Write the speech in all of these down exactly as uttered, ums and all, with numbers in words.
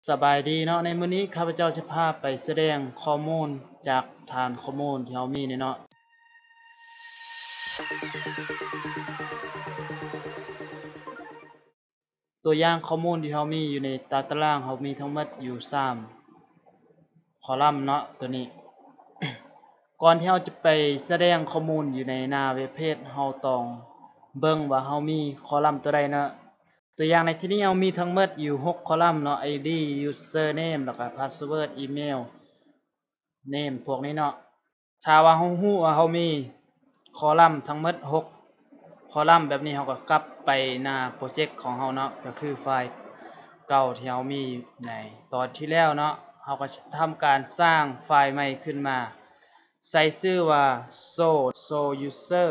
สบายดีเนาะในมื้อนี้ข้าพเจ้าจะพาไปแสดงข้อมูลจากฐานข้อมูลที่เรามีนี่เนาะตัวอย่างข้อมูลที่เรามีอยู่ในตาตารางเรามีทั้งหมดอยู่สามคอลัมน์เนาะตัวนี้ ก่อนที่เราจะไปแสดงข้อมูลอยู่ในหน้าเว็บเพจเราต้องเบิ่งว่าเรามีคอลัมน์ตัวใดเนาะตัวอย่างในที่นี้เรามีทั้งหมดอยู่หกคอลัมน์เนาะ ไอ ดี Username แล้วก็ Password Email Name พวกนี้เนาะถ้าว่าเราฮู้ว่าเรามีคอลัมน์ทั้งหมดหกคอลัมน์แบบนี้เราก็กลับไปหน้าโปรเจกต์ของเราเนาะก็คือไฟล์เก่าที่เรามีในตอนที่แล้วเนาะเราก็ทำการสร้างไฟล์ใหม่ขึ้นมาใส่ชื่อว่า so so user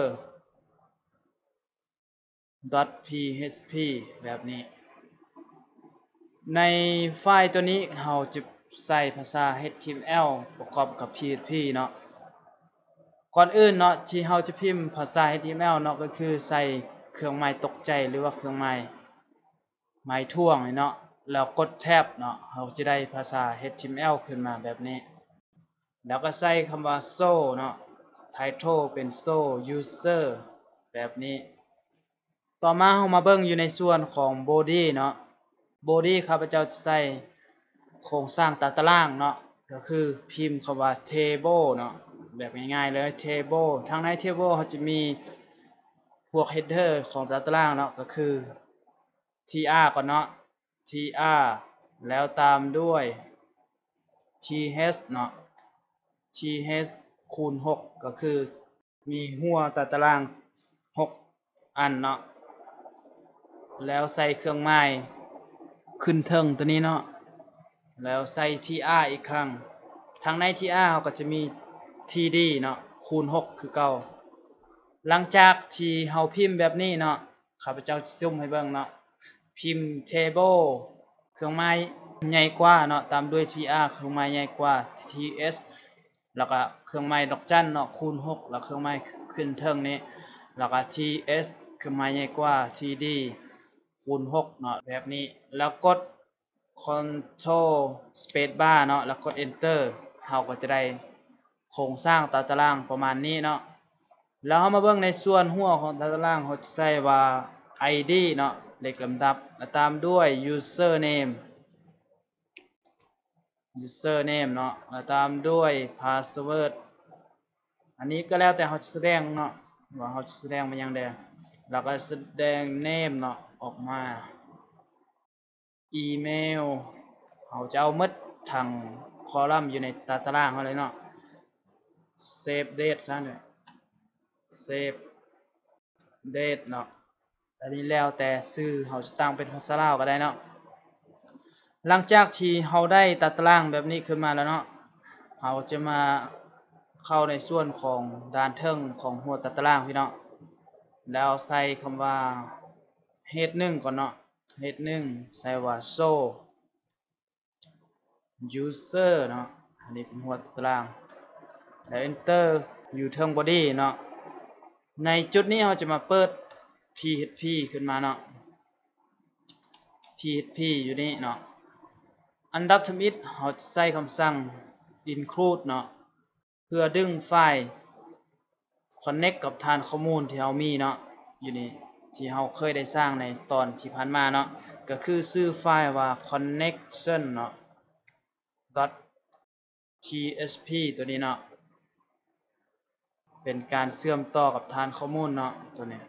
.php แบบนี้ในไฟล์ตัวนี้เราจะใส่ภาษา เอช ที เอ็ม แอล ประกอบกับ พี เอช พี เนาะก่อนอื่นเนาะที่เราจะพิมพ์ภาษา เอช ที เอ็ม แอล เนาะก็คือใส่เครื่องหมายตกใจหรือว่าเครื่องหมายหมายท่วงนี่เนาะแล้วกดแท็บเนาะเราจะได้ภาษา เอช ที เอ็ม แอล ขึ้นมาแบบนี้แล้วก็ใส่คำว่า so เนาะ title เป็น so user แบบนี้ต่อมาเรามาเบิ่งอยู่ในส่วนของ body เนาะ body ข้าพเจ้าจะใส่โครงสร้างตารางเนาะก็คือพิมพ์คำว่า table เนาะแบบง่ายๆเลย table ทางใน table เขาจะมีพวก header ของตารางเนาะก็คือ tr ก่อนเนาะ tr แล้วตามด้วย th เนาะ th คูณหกก็คือมีหัวตารางหกอันเนาะแล้วใส่เครื่องหมายขึ้นเทิงตัวนี้เนาะแล้วใส่ tr อีกครั้งทางใน tr เขาก็จะมี td เนาะคูณหกคือเก่าหลังจากที่เฮาพิมพ์แบบนี้เนาะข้าพเจ้าซุ่มให้เบิ่งเนาะพิมพ์ table เครื่องหมายใหญ่กว่าเนาะตามด้วย tr เครื่องหมายใหญ่กว่า th แล้วก็เครื่องหมายดอกจันเนาะคูณหกแล้วเครื่องหมายขึ้นเทิงนี้แล้วก็ ts เครื่องหมายใหญ่กว่า td คูณหกเนาะแบบนี้แล้วกด Control Space Bar เนาะแล้วกด Enter เฮาก็จะได้โครงสร้างตารางประมาณนี้เนาะแล้วเฮามาเบิ่งในส่วนหัวของตารางเขาจะใส่ว่า ไอ ดี เนาะเลขลำดับแล้วตามด้วย Username Username เนาะแล้วตามด้วย Password อันนี้ก็แล้วแต่เขาจะแสดงเนาะว่าเขาจะแสดงมาอย่างใดแล้วก็แสดง Name เนาะออกมาอีเมลเขาจะเอาหมดทั้งคอลัมน์อยู่ในตารางเขาเลยเนาะ Save Date ซะเนี่ย Save Date เนาะอันนี้แล้วแต่ชื่อเขาจะตั้งเป็นภาษาลาวก็ได้เนาะหลังจากที่เขาได้ตารางแบบนี้ขึ้นมาแล้วเนาะเขาจะมาเข้าในส่วนของด้านเทิงของหัวตารางพี่เนาะแล้วใส่คำว่า head หนึ่งก่อนเนาะ head หนึ่งใส่ว่า so user เนาะอันนี้เป็นหัวตารางแล้ว enter อยู่เทิง body เนาะในจุดนี้เราจะมาเปิด พี เอช พี ขึ้นมาเนาะ พี เอช พี อยู่นี่เนาะอันดับทำอิฐเราจะใส่คำสั่ง include เนาะเพื่อดึงไฟล์ connect กับฐานข้อมูลที่เรามีเนาะอยู่นี่ที่เราเคยได้สร้างในตอนที่ผ่านมาเนาะก็คือชื่อไฟล์ว่า connection เนาะ .php ตัวนี้เนาะเป็นการเชื่อมต่อกับฐานข้อมูลเนาะตัวนี้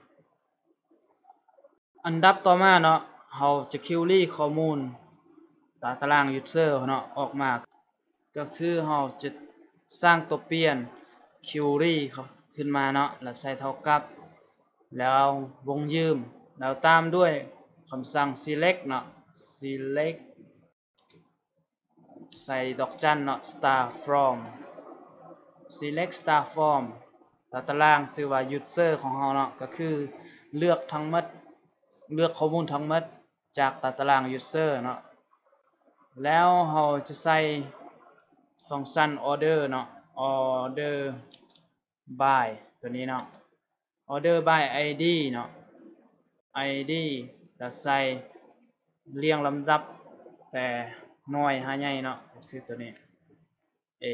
อันดับต่อมาเนาะเราจะ query ข้อมูลตาราง user เนาะออกมาก็คือเราจะสร้างตัวเปลี่ยน query ขึ้นมาเนาะแล้วใส่เท่ากับแล้ววงยืมแล้วตามด้วยคำสั่ง select เนาะ select ใส่ดอกจันเนาะ start from select start from ตารางชื่อว่า user ของเราเนาะก็คือเลือกทั้งหมดเลือกข้อมูลทั้งหมดจากตาราง user เนาะแล้วเราจะใส่ฟังก์ชัน order เนาะ order by ตัวนี้เนาะ order by ไอ ดี เนาะ ไอ ดี แล้วใส่เรียงลำดับแต่น้อยหาใหญ่เนาะก็คือตัวนี้ A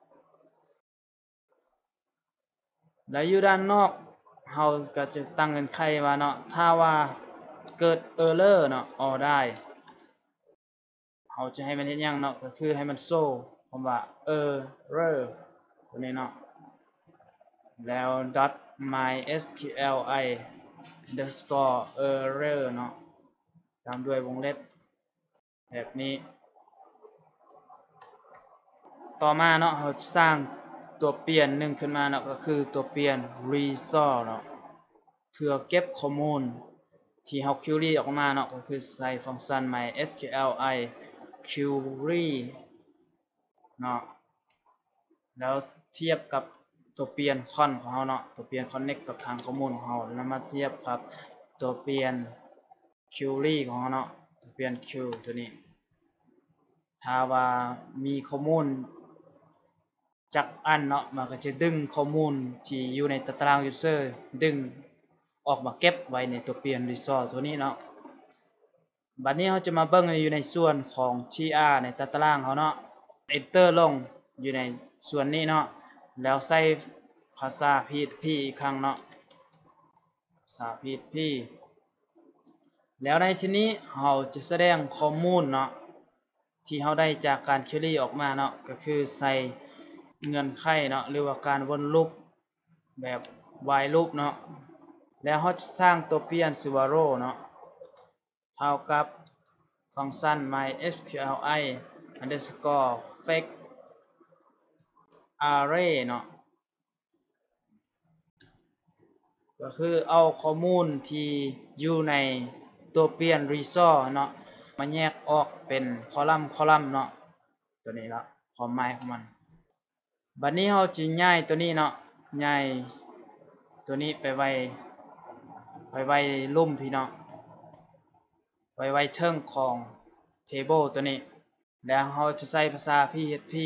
แล้วอยู่ด้านนอกเฮาก็จะตั้งเงื่อนไขว่าเนาะถ้าว่าเกิด error เนาะออได้เฮาจะให้มันเฮ็ดหยังเนาะก็คือให้มันโซ่คำว่า error ตัวนี้เนาะแล้ว dot mysqli underscore error เนาะตามด้วยวงเล็บแบบนี้ต่อมาเนาะเราสร้างตัวเปลี่ยนหนึ่งขึ้นมาเนาะก็คือตัวเปลี่ยน resource เนาะเพื่อเก็บข้อมูลที่เรา query ออกมาเนาะก็คือใส่ฟังก์ชัน mysqli query เนาะแล้วเทียบกับตัวเปลี่ยน con ของเราเนาะตัวเปลี่ยน connect กับทางข้อมูลของเราแล้วมาเทียบกับตัวเปลี่ยน query ของเราเนาะตัวเปลี่ยน q ตัวนี้ถ้าว่ามีข้อมูลจากอันเนาะมันก็จะดึงข้อมูลที่อยู่ในตาราง user ดึงออกมาเก็บไว้ในตัวเปลี่ยน resource ตัวนี้เนาะบัดนี้เราจะมาเบิ่งอยู่ในส่วนของ ที อาร์ ในตารางเขาเนาะ enter ลงอยู่ในส่วนนี้เนาะแล้วใส่ภาษา พี เอช พี อีกครั้งเนาะภาษา พี เอช พี แล้วในที่นี้เราจะแสดงข้อมูลเนาะที่เราได้จากการ query ออกมาเนาะก็คือใส่เงื่อนไขเนาะหรือว่าการวนลูปแบบ while loop เนาะแล้วเราจะสร้างตัวเปลี่ยนชื่อว่า row เนาะเท่ากับฟังก์ชัน mysqli underscore fetch array เนาะก็คือเอาข้อมูลที่อยู่ในตัวเปลี่ยน resource เนาะมาแยกออกเป็นคอลัมน์คอลัมน์เนาะตัวนี้ละความหมายของมันบัดนี้เราจะย้ายตัวนี้เนาะย้ายตัวนี้ไปไว้ไปไว้ลุ่มพี่เนาะไว้ไว้เทิงของ table ตัวนี้แล้วเราจะใส่ภาษา พี เอช พี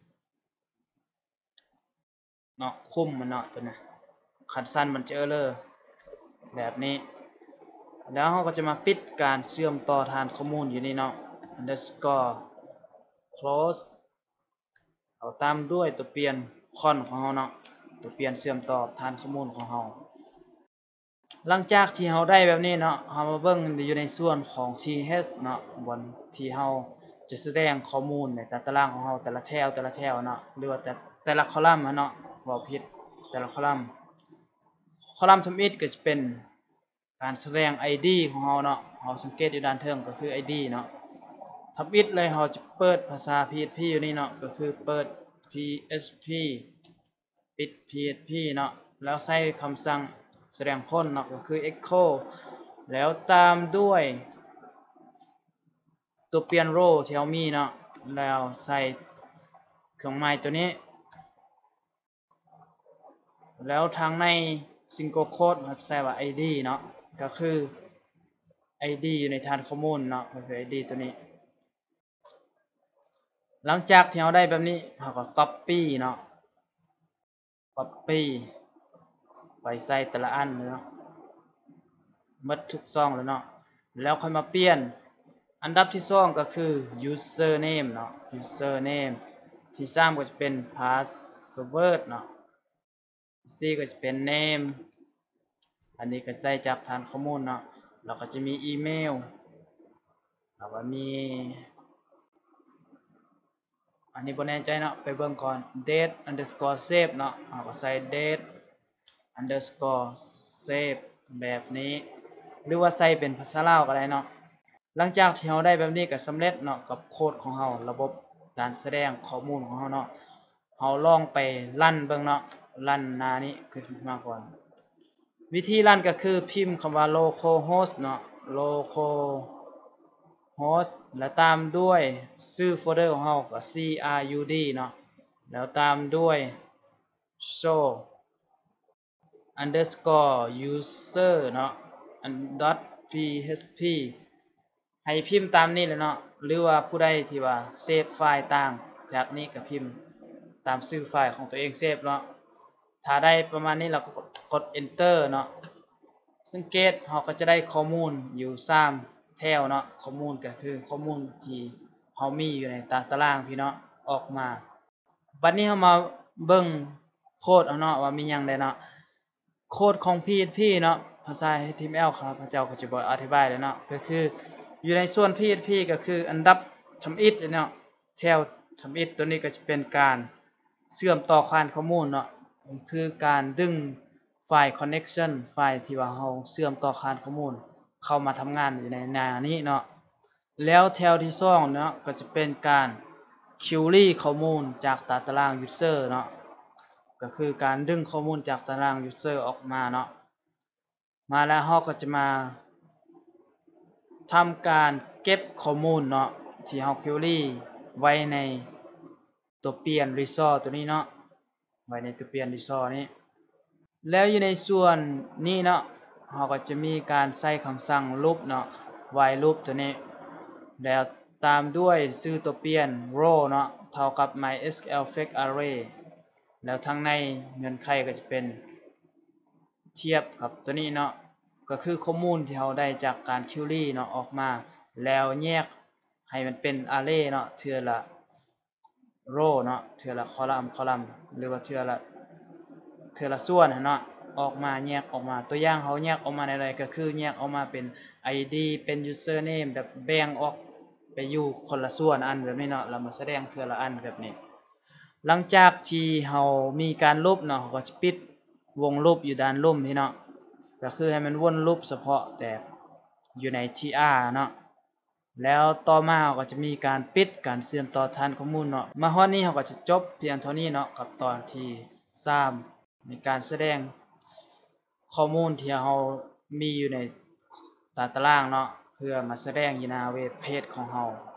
เนาะคุมมันเนาะตัวนี้ขัดสั้นมันจะ error แบบนี้แล้วเราก็จะมาปิดการเชื่อมต่อฐานข้อมูลอยู่นี่เนาะ underscore close เอาตามด้วยตัวเปลี่ยน con ของเราเนาะตัวเปลี่ยนเชื่อมต่อฐานข้อมูลของเราหลังจากที่เราได้แบบนี้เนาะเรามาเบิ่งอยู่ในส่วนของ ที เอช เนาะบนที่เราจะแสดงข้อมูลในตารางของเราแต่ละแถวแต่ละแถวเนาะหรือว่าแต่แต่ละคอลัมน์เนาะบ่ผิดแต่ละคอลัมน์คอลัมน์ submit ก็จะเป็นการแสดง ไอ ดี ของเราเนาะเราสังเกตอยู่ด้านเทิงก็คือ ไอ ดี เนาะทับอิดเลยเราจะเปิดภาษา พี เอช พี อยู่นี่เนาะก็คือเปิด พี เอช พี ปิด พี เอช พี เนาะแล้วใส่คำสั่งแสดงผลเนาะก็คือ echo แล้วตามด้วยตัวเปลี่ยน row ที่เรามีเนาะแล้วใส่เครื่องหมายตัวนี้แล้วทางใน single quote เราใส่ว่า ไอ ดี เนาะก็คือ ไอ ดี อยู่ในฐานข้อมูลเนาะก็คือ ไอ ดี ตัวนี้หลังจากที่เราได้แบบนี้เราก็ copy เนาะ copy ไปใส่แต่ละอันเนาะหมดทุกซองแล้วเนาะแล้วค่อยมาเปลี่ยนอันดับที่สองก็คือ username เนาะ username ที่สามก็จะเป็น password เนาะสี่ก็จะเป็น name อันนี้ก็ได้จากฐานข้อมูลเนาะแล้วก็จะมีอีเมลแล้วก็มีอันนี้บ่แน่ใจเนาะไปเบิ่งก่อน date underscore save เนาะเราก็ใส่ date underscore save แบบนี้หรือว่าใส่เป็นภาษาลาวก็ได้เนาะหลังจากที่เราได้แบบนี้ก็สำเร็จเนาะกับโค้ดของเราระบบการแสดงข้อมูลของเราเนาะเราลองไปรันเบิ่งเนาะรันหน้านี้ขึ้นมาก่อนวิธีรันก็คือพิมพ์คำว่า localhost เนาะ localhost แล้วตามด้วยชื่อโฟลเดอร์ของเราก็ crud เนาะแล้วตามด้วย show underscore user เนาะ dot php ให้พิมพ์ตามนี้เลยเนาะหรือว่าผู้ใดที่ว่าเซฟไฟล์ต่างจากนี้ก็พิมพ์ตามชื่อไฟล์ของตัวเองเซฟเนาะถ้าได้ประมาณนี้เราก็กด enter เนาะสังเกตเราก็จะได้ข้อมูลอยู่สามแถวเนาะข้อมูลก็คือข้อมูลที่เรเฮามีอยู่ในตาตารางพี่เนาะออกมาบัดนี้เฮามาเบิ่งโคดเอาเนาะว่ามีหยังได้เนาะโคดของ พี เอช พี เนาะภาษา เอช ที เอ็ม แอล ครับพระเจ้าก็สิบ่อธิบายแล้วเนาะก็คืออยู่ในส่วน พี เอช พี ก็คืออันดับทำอิฐเนาะแถวทำอิฐตัวนี้ก็จะเป็นการเชื่อมต่อคานข้อมูลเนาะคือการดึงไฟล์ connection ไฟล์ที่ว่าเฮาเชื่อมต่อคานข้อมูลเข้ามาทำงานอยู่ในหน้านี้เนาะแล้วแถวที่สองเนาะก็จะเป็นการ query ข้อมูลจากตาตาราง user เนาะก็คือการดึงข้อมูลจากตาราง user ออกมาเนาะมาแล้วเฮาก็จะมาทำการเก็บข้อมูลเนาะที่เฮา query ไว้ในตัวเปลี่ยน resource ตัวนี้เนาะไว้ในตัวเปลี่ยน resource นี้แล้วอยู่ในส่วนนี้เนาะเฮาก็จะมีการใส่คำสั่ง loop เนาะ while loop ตัวนี้แล้วตามด้วยชื่อตัวเปลี่ยน row เนาะเท่ากับ mysql fetch array แล้วทางในเงื่อนไขก็จะเป็นเทียบกับตัวนี้เนาะก็คือข้อมูลที่เราได้จากการ query เนาะออกมาแล้วแยกให้มันเป็น array เนาะเทื่อละ row เนาะเทื่อละ column column หรือว่าเทื่อละเทื่อละส่วนเนาะออกมาแยกออกมาตัวอย่างเขาแยกออกมาในอะไรก็คือแยกออกมาเป็น ไอ ดี เป็น username แบบแบ่งออกไปอยู่คนละส่วนอันแบบนี้เนาะเรามาแสดงเทื่อละอันแบบนี้หลังจากที่เรามีการลบเนาะก็จะปิดวงลบอยู่ด้านล่มพี่เนาะก็คือให้มันวนลบเฉพาะแต่อยู่ใน ที อาร์ เนาะแล้วต่อมาเราก็จะมีการปิดการเชื่อมต่อฐานข้อมูลเนาะมาฮอดนี้เราก็จะจบเพียงเท่านี้เนาะกับตอนที่สามในการแสดงข้อมูลที่เรามีอยู่ในตาตารางเนาะเพื่อมาแสดงอยู่หน้าเว็บเพจของเรา